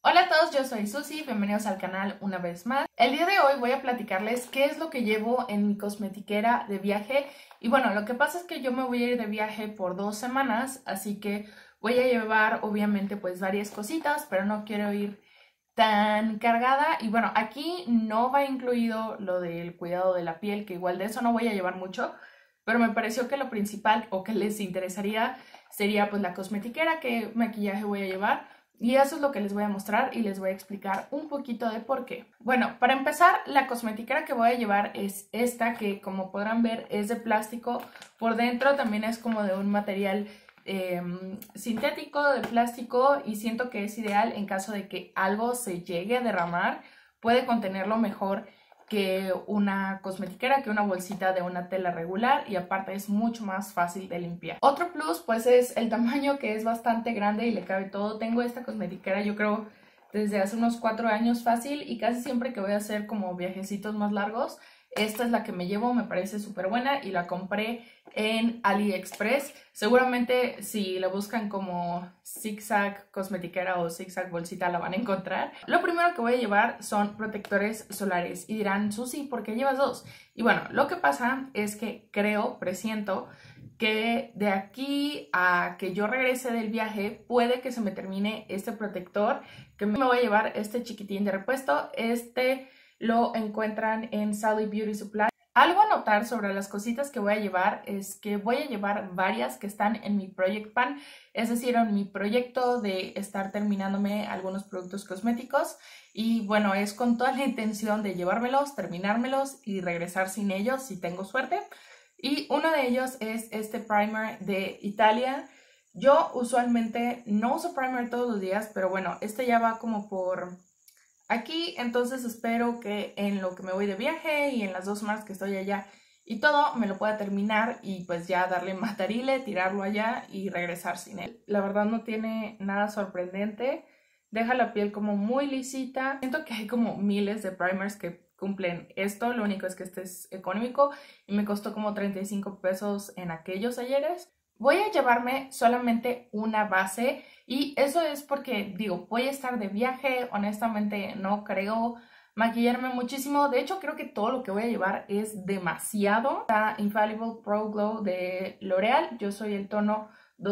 Hola a todos, yo soy Susi, bienvenidos al canal una vez más. El día de hoy voy a platicarles qué es lo que llevo en mi cosmetiquera de viaje. Y bueno, lo que pasa es que yo me voy a ir de viaje por 2 semanas, así que voy a llevar obviamente pues varias cositas, pero no quiero ir tan cargada. Y bueno, aquí no va incluido lo del cuidado de la piel, que igual de eso no voy a llevar mucho, pero me pareció que lo principal o que les interesaría sería pues la cosmetiquera, qué maquillaje voy a llevar. Y eso es lo que les voy a mostrar y les voy a explicar un poquito de por qué. Bueno, para empezar, la cosmetiquera que voy a llevar es esta, que como podrán ver es de plástico. Por dentro también es como de un material sintético, de plástico, y siento que es ideal en caso de que algo se llegue a derramar. Puede contenerlo mejor que una cosmetiquera, que una bolsita de una tela regular, y aparte es mucho más fácil de limpiar. Otro plus pues es el tamaño, que es bastante grande y le cabe todo. Tengo esta cosmetiquera yo creo desde hace unos 4 años fácil, y casi siempre que voy a hacer como viajecitos más largos, esta es la que me llevo. Me parece súper buena y la compré en AliExpress. Seguramente si la buscan como zigzag cosmetiquera o zigzag bolsita la van a encontrar. Lo primero que voy a llevar son protectores solares, y dirán, Susi, ¿por qué llevas dos? Y bueno, lo que pasa es que presiento que de aquí a que yo regrese del viaje puede que se me termine este protector, que me voy a llevar este chiquitín de repuesto. Este lo encuentran en Sally Beauty Supply. Algo a notar sobre las cositas que voy a llevar es que voy a llevar varias que están en mi Project Pan, es decir, en mi proyecto de estar terminándome algunos productos cosméticos. Y bueno, es con toda la intención de llevármelos, terminármelos y regresar sin ellos si tengo suerte. Y uno de ellos es este primer de Italia. Yo usualmente no uso primer todos los días, pero bueno, este ya va como por aquí, entonces espero que en lo que me voy de viaje y en las 2 semanas que estoy allá y todo, me lo pueda terminar y pues ya darle matarile, tirarlo allá y regresar sin él. La verdad no tiene nada sorprendente, deja la piel como muy lisita. Siento que hay como miles de primers que cumplen esto, lo único es que este es económico y me costó como 35 pesos en aquellos ayeres. Voy a llevarme solamente una base, y eso es porque, digo, voy a estar de viaje. Honestamente no creo maquillarme muchísimo. De hecho, creo que todo lo que voy a llevar es demasiado. La Infallible Pro Glow de L'Oreal, yo soy el tono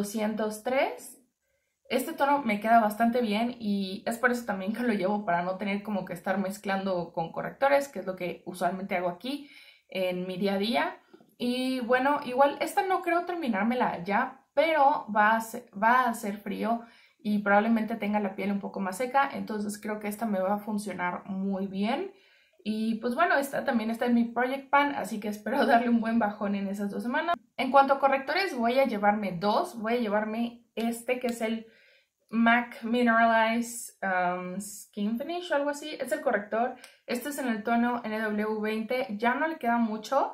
203. Este tono me queda bastante bien y es por eso también que lo llevo, para no tener como que estar mezclando con correctores, que es lo que usualmente hago aquí en mi día a día. Y bueno, igual esta no creo terminármela ya, pero va a hacer frío y probablemente tenga la piel un poco más seca, entonces creo que esta me va a funcionar muy bien. Y pues bueno, esta también está en mi Project Pan, así que espero darle un buen bajón en esas 2 semanas. En cuanto a correctores, voy a llevarme dos. Voy a llevarme este, que es el MAC Mineralize Skin Finish o algo así. Es el corrector. Este es en el tono NW20. Ya no le queda mucho,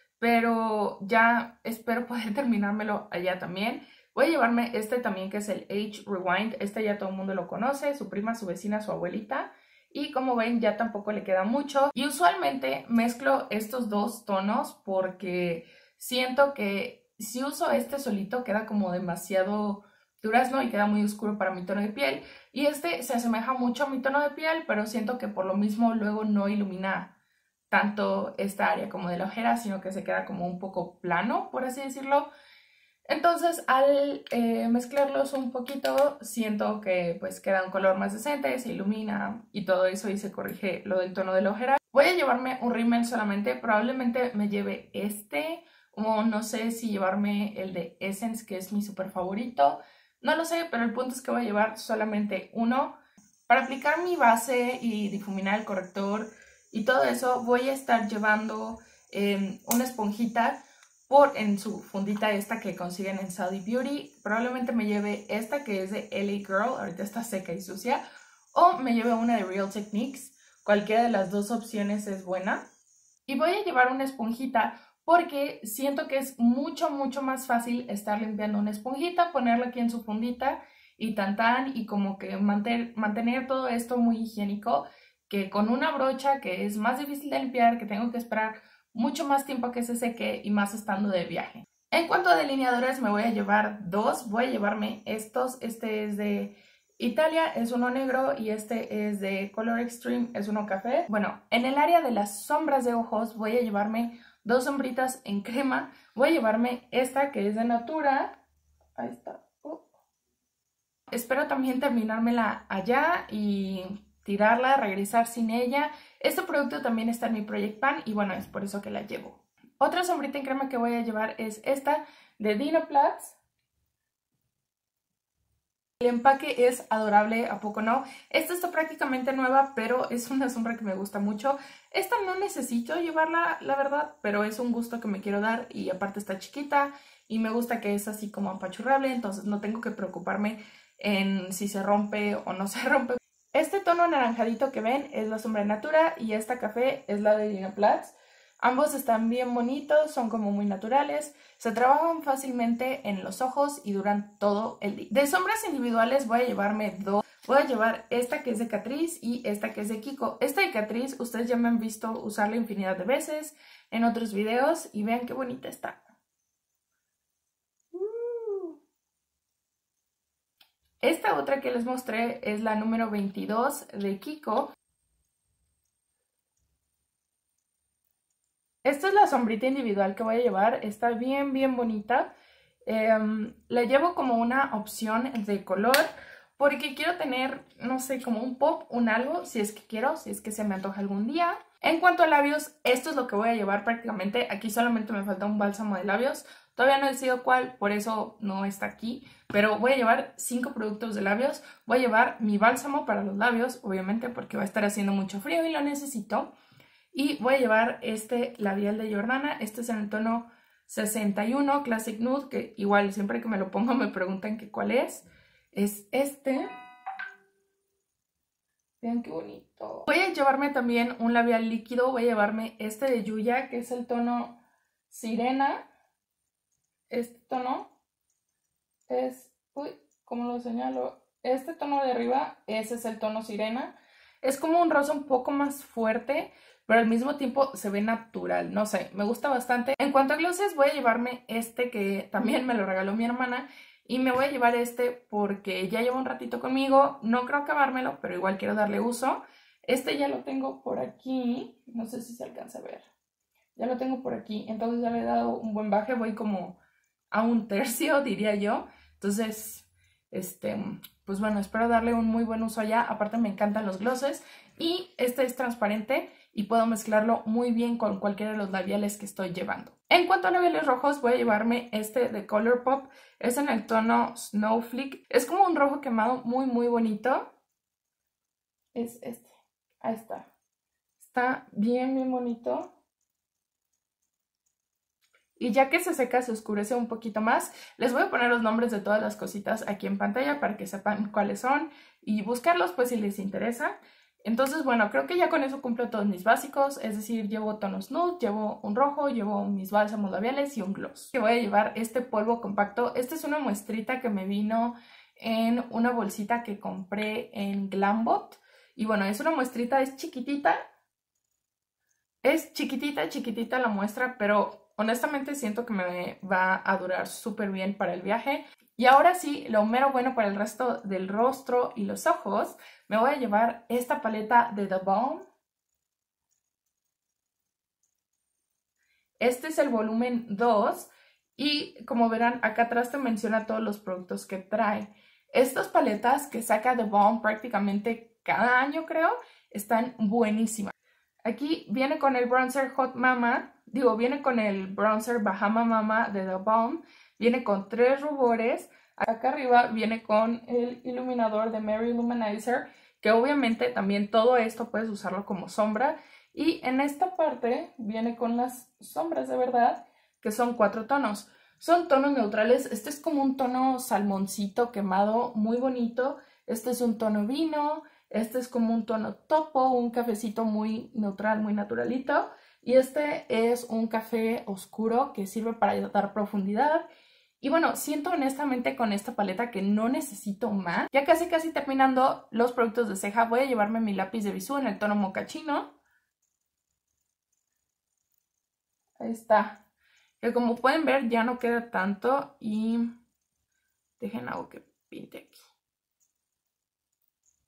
pero ya espero poder terminármelo allá también. Voy a llevarme este también, que es el Age Rewind. Este ya todo el mundo lo conoce, su prima, su vecina, su abuelita. Y como ven, ya tampoco le queda mucho. Y usualmente mezclo estos dos tonos porque siento que si uso este solito queda como demasiado durazno y queda muy oscuro para mi tono de piel. Y este se asemeja mucho a mi tono de piel, pero siento que por lo mismo luego no ilumina tanto esta área como de la ojera, sino que se queda como un poco plano, por así decirlo. Entonces al mezclarlos un poquito, siento que pues queda un color más decente, se ilumina y todo eso, y se corrige lo del tono de la ojera. Voy a llevarme un rímel solamente, probablemente me lleve este, o no sé si llevarme el de Essence, que es mi súper favorito. No lo sé, pero el punto es que voy a llevar solamente uno. Para aplicar mi base y difuminar el corrector y todo eso, voy a estar llevando una esponjita en su fundita esta que consiguen en Sally Beauty. Probablemente me lleve esta, que es de LA Girl, ahorita está seca y sucia, o me lleve una de Real Techniques. Cualquiera de las dos opciones es buena. Y voy a llevar una esponjita porque siento que es mucho más fácil estar limpiando una esponjita, ponerla aquí en su fundita y y como que mantener todo esto muy higiénico, que con una brocha que es más difícil de limpiar, que tengo que esperar mucho más tiempo a que se seque, y más estando de viaje. En cuanto a delineadores, me voy a llevar dos. Voy a llevarme estos. Este es de Italia es uno negro y este es de Color Extreme, es uno café. Bueno, en el área de las sombras de ojos voy a llevarme dos sombritas en crema. Voy a llevarme esta que es de Natura. Ahí está. Espero también terminármela allá y tirarla, regresar sin ella. Este producto también está en mi Project Pan y bueno, es por eso que la llevo. Otra sombrita en crema que voy a llevar es esta de Dinoplast. El empaque es adorable, ¿a poco no? Esta está prácticamente nueva, pero es una sombra que me gusta mucho. Esta no necesito llevarla, la verdad, pero es un gusto que me quiero dar y aparte está chiquita y me gusta que es así como apachurrable, entonces no tengo que preocuparme en si se rompe o no se rompe. Este tono anaranjadito que ven es la sombra de Natura y esta café es la de Dinoplast. Ambos están bien bonitos, son como muy naturales, se trabajan fácilmente en los ojos y duran todo el día. De sombras individuales voy a llevarme dos. Voy a llevar esta que es de Catrice y esta que es de Kiko. Esta de Catrice ustedes ya me han visto usarla infinidad de veces en otros videos y vean qué bonita está. Esta otra que les mostré es la número 22 de Kiko. Esta es la sombrita individual que voy a llevar, está bien bonita. La llevo como una opción de color porque quiero tener, no sé, como un pop, un algo, si es que quiero, si es que se me antoja algún día. En cuanto a labios, esto es lo que voy a llevar prácticamente. Aquí solamente me falta un bálsamo de labios. Todavía no he decidido cuál, por eso no está aquí. Pero voy a llevar 5 productos de labios. Voy a llevar mi bálsamo para los labios, obviamente, porque va a estar haciendo mucho frío y lo necesito. Y voy a llevar este labial de Jordana. Este es en el tono 61 Classic Nude, que igual siempre que me lo pongo me preguntan que cuál es. Es este. Vean qué bonito. Voy a llevarme también un labial líquido. Voy a llevarme este de Yuya, que es el tono Sirena. Este tono es... Uy, ¿cómo lo señalo? Este tono de arriba, ese es el tono Sirena. Es como un rosa un poco más fuerte, pero al mismo tiempo se ve natural, no sé, me gusta bastante. En cuanto a glosses, voy a llevarme este que también me lo regaló mi hermana y me voy a llevar este porque ya lleva un ratito conmigo, no creo acabármelo, pero igual quiero darle uso. Este ya lo tengo por aquí, no sé si se alcanza a ver, ya lo tengo por aquí, entonces ya le he dado un buen baje, voy como a un tercio, diría yo, entonces... pues bueno, espero darle un muy buen uso allá. Aparte me encantan los glosses y este es transparente y puedo mezclarlo muy bien con cualquiera de los labiales que estoy llevando. En cuanto a labiales rojos, voy a llevarme este de Colourpop. Es en el tono Snowflake. Es como un rojo quemado muy bonito. Es este. Ahí está. Está bien bonito. Y ya que se seca, se oscurece un poquito más. Les voy a poner los nombres de todas las cositas aquí en pantalla para que sepan cuáles son y buscarlos pues si les interesa. Entonces, bueno, creo que ya con eso cumplo todos mis básicos, es decir, llevo tonos nude, llevo un rojo, llevo mis bálsamos labiales y un gloss. Que voy a llevar este polvo compacto. Esta es una muestrita que me vino en una bolsita que compré en Glambot. Y bueno, es una muestrita, es chiquitita. Es chiquitita la muestra, pero... honestamente siento que me va a durar súper bien para el viaje. Y ahora sí, lo mero bueno para el resto del rostro y los ojos, me voy a llevar esta paleta de The Balm. Este es el volumen 2 y como verán acá atrás te menciona todos los productos que trae. Estas paletas que saca The Balm prácticamente cada año creo, están buenísimas. Aquí viene con el bronzer Hot Mama, viene con el bronzer Bahama Mama de The Balm, viene con 3 rubores, acá arriba viene con el iluminador de Mary Luminizer, que obviamente también todo esto puedes usarlo como sombra, y en esta parte viene con las sombras de verdad, que son 4 tonos. Son tonos neutrales, este es como un tono salmoncito quemado, muy bonito, este es un tono vino. Este es como un tono topo, un cafecito muy neutral, muy naturalito. Y este es un café oscuro que sirve para dar profundidad. Y bueno, siento honestamente con esta paleta que no necesito más. Ya casi terminando los productos de ceja, voy a llevarme mi lápiz de Bisú en el tono mocachino. Ahí está. Que como pueden ver ya no queda tanto y dejen algo que pinte aquí.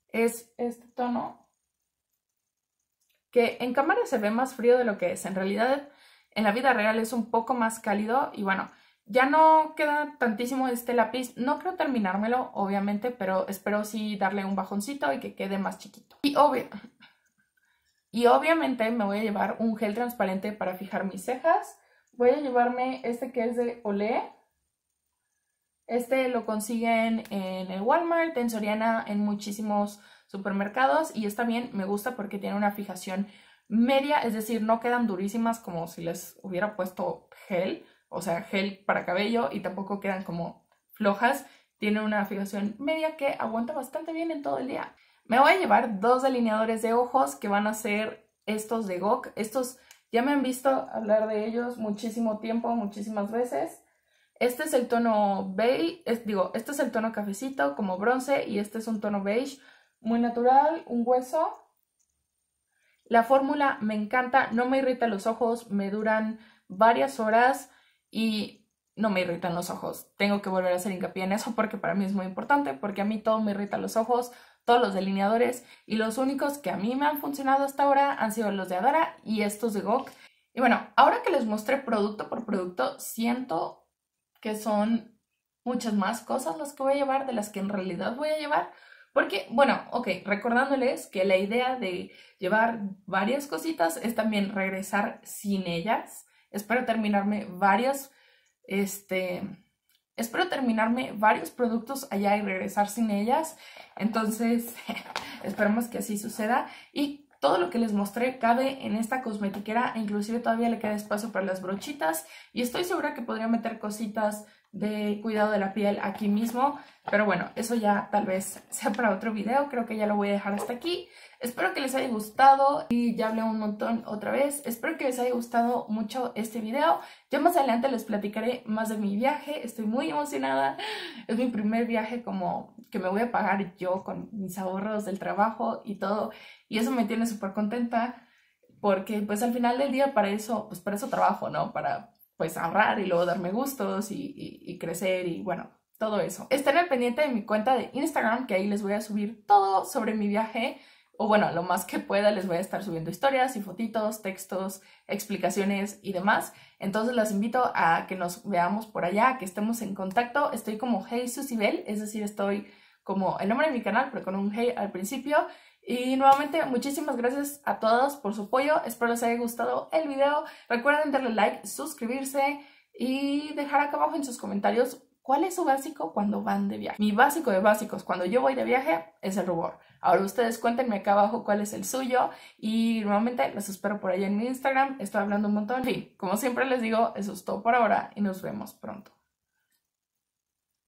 es este tono, que en cámara se ve más frío de lo que es. En realidad, en la vida real es un poco más cálido y bueno, ya no queda tantísimo este lápiz. No creo terminármelo, obviamente, pero espero sí darle un bajoncito y que quede más chiquito. Y obviamente me voy a llevar un gel transparente para fijar mis cejas. Voy a llevarme este que es de Olé. Este lo consiguen en el Walmart, en Soriana, en muchísimos supermercados. Y esta bien me gusta porque tiene una fijación media, es decir, no quedan durísimas como si les hubiera puesto gel, o sea, gel para cabello, y tampoco quedan como flojas. Tiene una fijación media que aguanta bastante bien en todo el día. Me voy a llevar 2 delineadores de ojos que van a ser estos de GOK. Estos ya me han visto hablar de ellos muchísimo tiempo, muchísimas veces. Este es el tono beige, este es el tono cafecito como bronce y este es un tono beige muy natural, un hueso. La fórmula me encanta, no me irrita los ojos, me duran varias horas y no me irritan los ojos. Tengo que volver a hacer hincapié en eso porque para mí es muy importante, porque a mí todo me irrita los ojos, todos los delineadores, y los únicos que a mí me han funcionado hasta ahora han sido los de Adara y estos de GOK. Y bueno, ahora que les mostré producto por producto, siento que son muchas más cosas las que voy a llevar de las que en realidad voy a llevar. Porque, bueno, ok, recordándoles que la idea de llevar varias cositas es también regresar sin ellas. Espero terminarme varios productos allá y regresar sin ellas. Entonces, esperemos que así suceda. Y todo lo que les mostré cabe en esta cosmetiquera e inclusive todavía le queda espacio para las brochitas. Y estoy segura que podría meter cositas de cuidado de la piel aquí mismo, pero bueno, eso ya tal vez sea para otro video. Creo que ya lo voy a dejar hasta aquí. Espero que les haya gustado y ya hablé un montón otra vez. Espero que les haya gustado mucho este video. Ya más adelante les platicaré más de mi viaje. Estoy muy emocionada. Es mi primer viaje como que me voy a pagar yo con mis ahorros del trabajo y todo, y eso me tiene súper contenta porque pues al final del día para eso trabajo, ¿no? Para pues ahorrar y luego darme gustos y crecer y bueno, todo eso. Estén al pendiente de mi cuenta de Instagram, que ahí les voy a subir todo sobre mi viaje, o bueno, lo más que pueda les voy a estar subiendo historias y fotitos, textos, explicaciones y demás. Entonces las invito a que nos veamos por allá, que estemos en contacto. Estoy como Hey Susibel, es decir, estoy como el nombre de mi canal, pero con un Hey al principio. Y nuevamente muchísimas gracias a todos por su apoyo, espero les haya gustado el video. Recuerden darle like, suscribirse y dejar acá abajo en sus comentarios cuál es su básico cuando van de viaje. Mi básico de básicos cuando yo voy de viaje es el rubor. Ahora ustedes cuéntenme acá abajo cuál es el suyo y nuevamente los espero por allá en mi Instagram, estoy hablando un montón. En fin, como siempre les digo, eso es todo por ahora y nos vemos pronto.